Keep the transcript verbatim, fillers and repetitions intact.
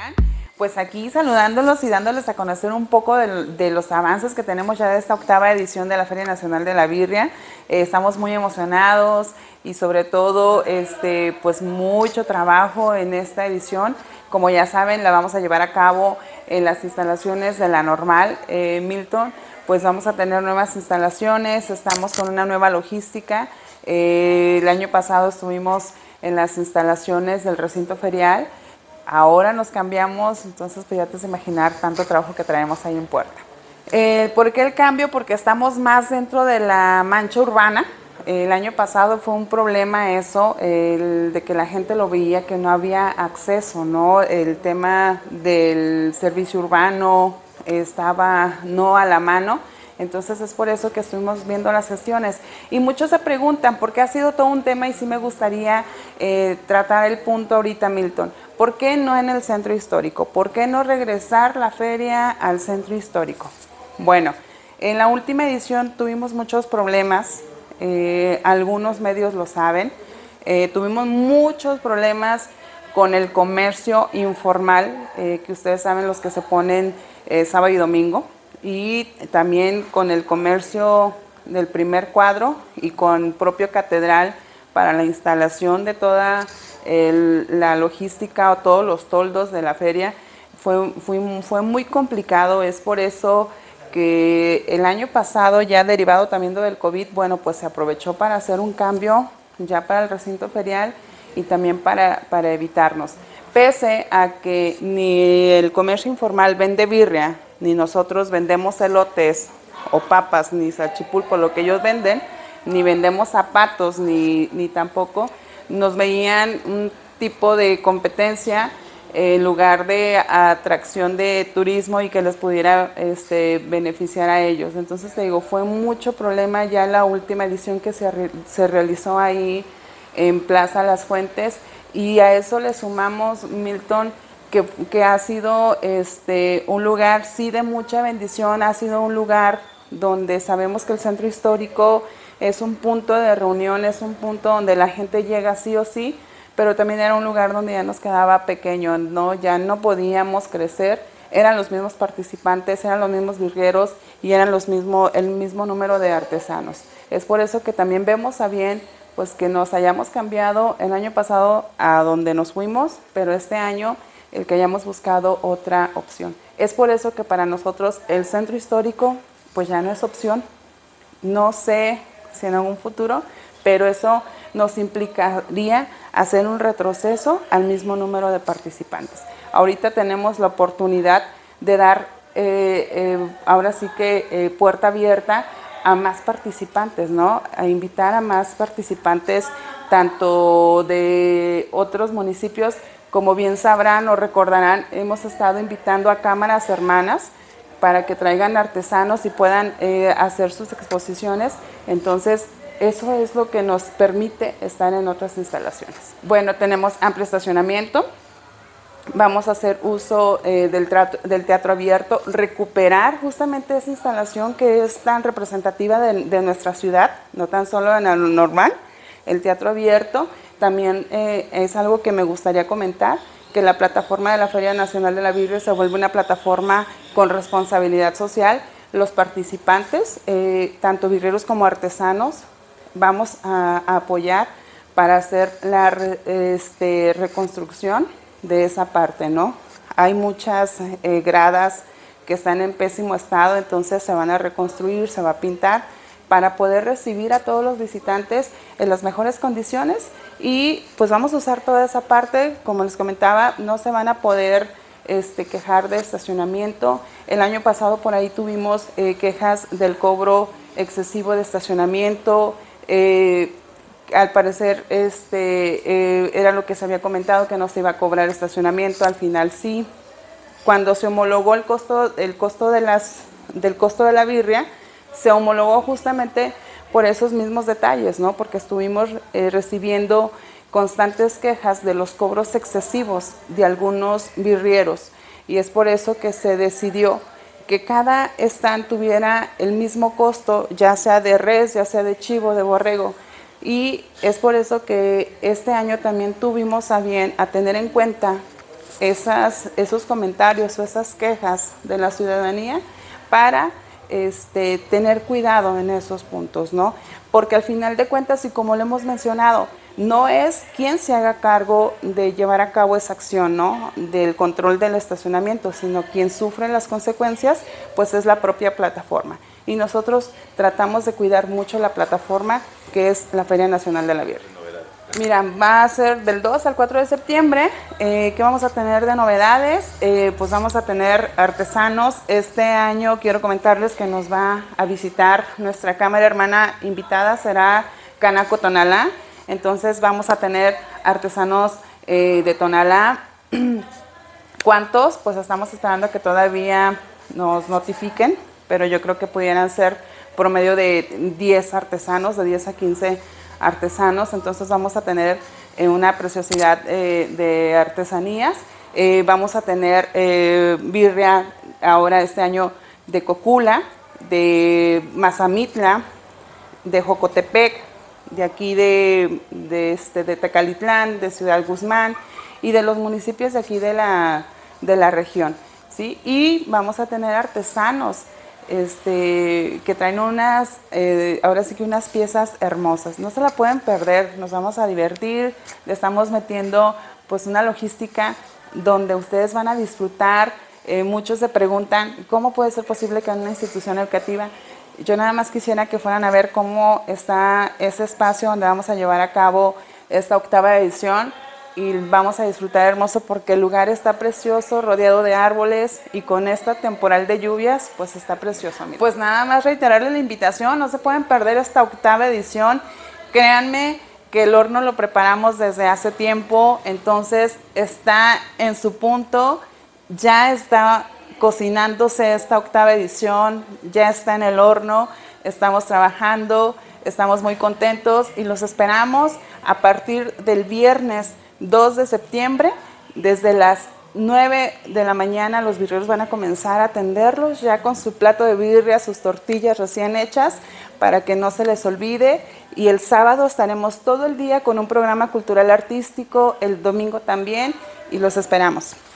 están? Pues aquí saludándolos y dándoles a conocer un poco de, de los avances que tenemos ya de esta octava edición de la Feria Nacional de la Birria. Eh, estamos muy emocionados y sobre todo este, pues mucho trabajo en esta edición. Como ya saben, la vamos a llevar a cabo en las instalaciones de la Normal, eh, Milton. Pues vamos a tener nuevas instalaciones, estamos con una nueva logística. Eh, el año pasado estuvimos en las instalaciones del recinto ferial. Ahora nos cambiamos, entonces pues ya te vas a imaginar tanto trabajo que traemos ahí en puerta. Eh, ¿Por qué el cambio? Porque estamos más dentro de la mancha urbana. El año pasado fue un problema eso, el de que la gente lo veía que no había acceso, ¿no? El tema del servicio urbano estaba no a la mano. Entonces es por eso que estuvimos viendo las gestiones. Y muchos se preguntan, porque ha sido todo un tema y sí me gustaría eh, tratar el punto ahorita, Milton. ¿Por qué no en el centro histórico? ¿Por qué no regresar la feria al centro histórico? Bueno, en la última edición tuvimos muchos problemas, eh, algunos medios lo saben. Eh, tuvimos muchos problemas con el comercio informal, eh, que ustedes saben los que se ponen eh, sábado y domingo. Y también con el comercio del primer cuadro y con propio catedral para la instalación de toda el, la logística o todos los toldos de la feria. Fue, fue, fue muy complicado, es por eso que el año pasado, ya derivado también del COVID, bueno, pues se aprovechó para hacer un cambio ya para el recinto ferial y también para, para evitarnos. Pese a que ni el comercio informal vende birria, ni nosotros vendemos elotes o papas, ni salchipulpo, lo que ellos venden, ni vendemos zapatos, ni, ni tampoco nos veían un tipo de competencia en lugar de atracción de turismo y que les pudiera este, beneficiar a ellos. Entonces te digo, fue mucho problema ya la última edición que se, re, se realizó ahí en Plaza Las Fuentes, y a eso le sumamos, Milton, Que, que ha sido este, un lugar sí de mucha bendición, ha sido un lugar donde sabemos que el centro histórico es un punto de reunión, es un punto donde la gente llega sí o sí, pero también era un lugar donde ya nos quedaba pequeño, ¿no? Ya no podíamos crecer, eran los mismos participantes, eran los mismos birreros y eran los mismo, el mismo número de artesanos. Es por eso que también vemos a bien pues, que nos hayamos cambiado el año pasado a donde nos fuimos, pero este año el que hayamos buscado otra opción. Es por eso que para nosotros el centro histórico pues ya no es opción. No sé si en algún futuro, pero eso nos implicaría hacer un retroceso al mismo número de participantes. Ahorita tenemos la oportunidad de dar eh, eh, ahora sí que eh, puerta abierta a más participantes, ¿no? A invitar a más participantes tanto de otros municipios. Como bien sabrán o recordarán, hemos estado invitando a cámaras hermanas para que traigan artesanos y puedan eh, hacer sus exposiciones. Entonces, eso es lo que nos permite estar en otras instalaciones. Bueno, tenemos amplio estacionamiento. Vamos a hacer uso eh, del, trato, del teatro abierto, recuperar justamente esa instalación que es tan representativa de, de nuestra ciudad, no tan solo en el normal, el teatro abierto. También eh, es algo que me gustaría comentar, que la plataforma de la Feria Nacional de la Birria se vuelve una plataforma con responsabilidad social. Los participantes, eh, tanto birreros como artesanos, vamos a, a apoyar para hacer la re, este, reconstrucción de esa parte, ¿no? Hay muchas eh, gradas que están en pésimo estado, entonces se van a reconstruir, se va a pintar, para poder recibir a todos los visitantes en las mejores condiciones. Y pues vamos a usar toda esa parte, como les comentaba, no se van a poder este, quejar de estacionamiento. El año pasado por ahí tuvimos eh, quejas del cobro excesivo de estacionamiento. Eh, al parecer este, eh, era lo que se había comentado, que no se iba a cobrar estacionamiento, al final sí. Cuando se homologó el costo, el costo de las, del costo de la birria, se homologó justamente por esos mismos detalles, ¿no? Porque estuvimos eh, recibiendo constantes quejas de los cobros excesivos de algunos birrieros, y es por eso que se decidió que cada stand tuviera el mismo costo, ya sea de res, ya sea de chivo, de borrego, y es por eso que este año también tuvimos a bien a tener en cuenta esas, esos comentarios o esas quejas de la ciudadanía para este, tener cuidado en esos puntos, ¿no? Porque al final de cuentas, y como lo hemos mencionado, no es quien se haga cargo de llevar a cabo esa acción, ¿no? Del control del estacionamiento, sino quien sufre las consecuencias, pues es la propia plataforma. Y nosotros tratamos de cuidar mucho la plataforma, que es la Feria Nacional de la Birria. Mira, va a ser del dos al cuatro de septiembre. Eh, ¿Qué vamos a tener de novedades? Eh, pues vamos a tener artesanos. Este año quiero comentarles que nos va a visitar nuestra cámara hermana invitada, será Canaco Tonalá. Entonces vamos a tener artesanos eh, de Tonalá. ¿Cuántos? Pues estamos esperando que todavía nos notifiquen, pero yo creo que pudieran ser promedio de diez artesanos, de diez a quince artesanos. Entonces vamos a tener eh, una preciosidad eh, de artesanías. Eh, vamos a tener eh, birria ahora este año de Cocula, de Mazamitla, de Jocotepec, de aquí de, de, este, de Tecalitlán, de Ciudad Guzmán y de los municipios de aquí de la, de la región, ¿sí? Y vamos a tener artesanos este, que traen unas, eh, ahora sí que unas piezas hermosas. No se la pueden perder, nos vamos a divertir, le estamos metiendo pues una logística donde ustedes van a disfrutar. Eh, muchos se preguntan, ¿cómo puede ser posible que en una institución educativa? Yo nada más quisiera que fueran a ver cómo está ese espacio donde vamos a llevar a cabo esta octava edición y vamos a disfrutar hermoso porque el lugar está precioso, rodeado de árboles y con esta temporal de lluvias, pues está precioso. Mira. Pues nada más reiterarles la invitación, no se pueden perder esta octava edición. Créanme que el horno lo preparamos desde hace tiempo, entonces está en su punto, ya está cocinándose esta octava edición, ya está en el horno, estamos trabajando, estamos muy contentos y los esperamos a partir del viernes dos de septiembre, desde las nueve de la mañana los birreros van a comenzar a atenderlos ya con su plato de birria, sus tortillas recién hechas, para que no se les olvide. Y el sábado estaremos todo el día con un programa cultural artístico, el domingo también, y los esperamos.